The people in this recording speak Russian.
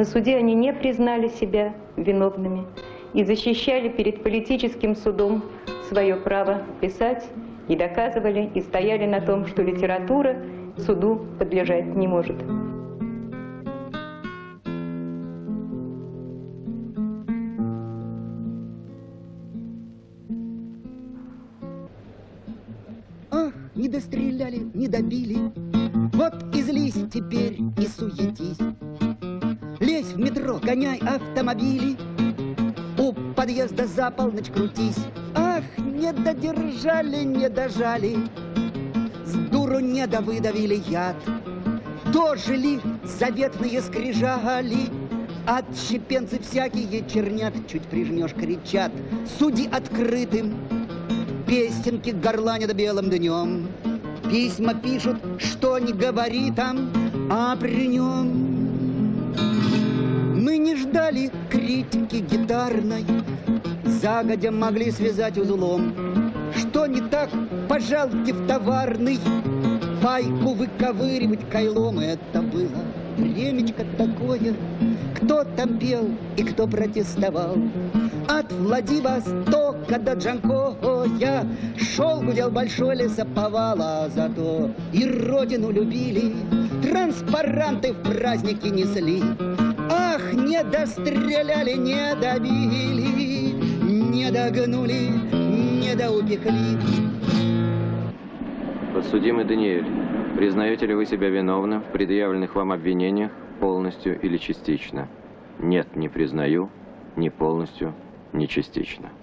На суде они не признали себя виновными и защищали перед политическим судом свое право писать, и доказывали, и стояли на том, что литература суду подлежать не может. Ах, не достреляли, не добили, вот и злись теперь и суетись. Лезь в метро, гоняй автомобили, у подъезда за полночь крутись. Ах, не додержали, не дожали, с дуру не довыдавили яд. Дожили заветные скрижали, отщепенцы всякие чернят, чуть прижмешь, кричат. Суди открытым, песенки горланят белым днем, письма пишут, что не говори там, а при нем. Мы не ждали критики гитарной, загодя могли связать узлом. Что не так, пожалуйте в товарный, пайку выковыривать кайлом. Это было времечко такое, кто там пел и кто протестовал. От Владивостока до Джанкоя шел, гудел большой лесоповал, а зато и родину любили, транспаранты в праздники несли. Ах, не достреляли, не добили, не догнули, не доупекли. Подсудимый Даниэль, признаете ли вы себя виновным в предъявленных вам обвинениях полностью или частично? Нет, не признаю, ни полностью, ни частично.